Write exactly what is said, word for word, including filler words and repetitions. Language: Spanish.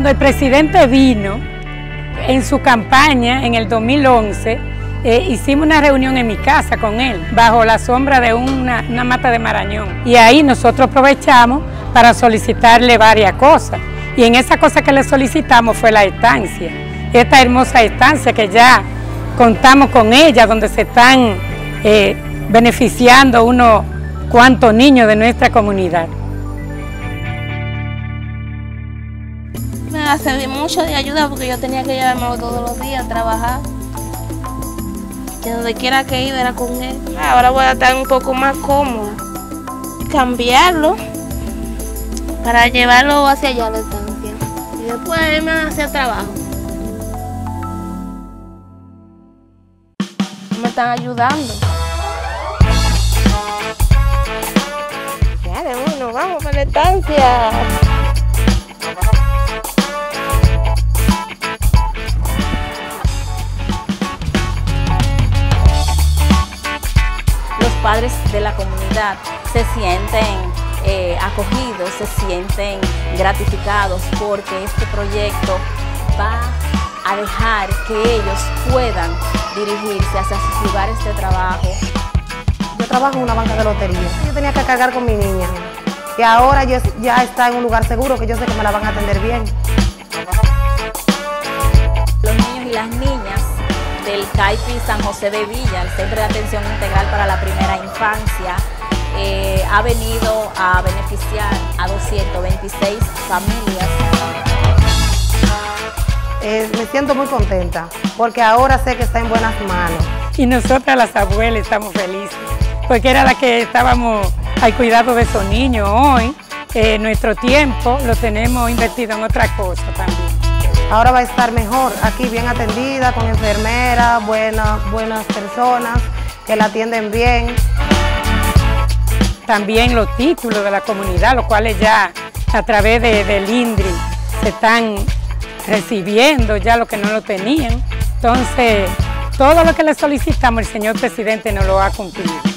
Cuando el presidente vino, en su campaña, en el dos mil once, eh, hicimos una reunión en mi casa con él, bajo la sombra de una, una mata de marañón. Y ahí nosotros aprovechamos para solicitarle varias cosas. Y en esa cosa que le solicitamos fue la estancia. Esta hermosa estancia que ya contamos con ella, donde se están eh, beneficiando unos cuantos niños de nuestra comunidad. Me ha servido mucho de ayuda porque yo tenía que llevarme todos los días a trabajar. Que donde quiera que iba era con él. Ahora voy a estar un poco más cómoda. Cambiarlo para llevarlo hacia allá a la estancia. Y después irme a hacer trabajo. Me están ayudando. Ya, de bueno, vamos para la estancia. Los padres de la comunidad se sienten eh, acogidos, se sienten gratificados porque este proyecto va a dejar que ellos puedan dirigirse hacia sus lugares de trabajo. Yo trabajo en una banca de lotería. Yo tenía que cargar con mi niña y ahora yo, ya está en un lugar seguro que yo sé que me la van a atender bien. Los niños y las niñas del C A I P I San José de Villa, el Centro de Atención Integral para la Primera Infancia, eh, ha venido a beneficiar a doscientas veintiséis familias. Eh, me siento muy contenta porque ahora sé que está en buenas manos. Y nosotras las abuelas estamos felices, porque era la que estábamos al cuidado de esos niños. Hoy eh, nuestro tiempo lo tenemos invertido en otra cosa también. Ahora va a estar mejor, aquí bien atendida, con enfermeras, buenas, buenas personas que la atienden bien. También los títulos de la comunidad, los cuales ya a través de, del INDRI se están recibiendo ya lo que no lo tenían. Entonces, todo lo que le solicitamos el señor presidente nos lo ha cumplido.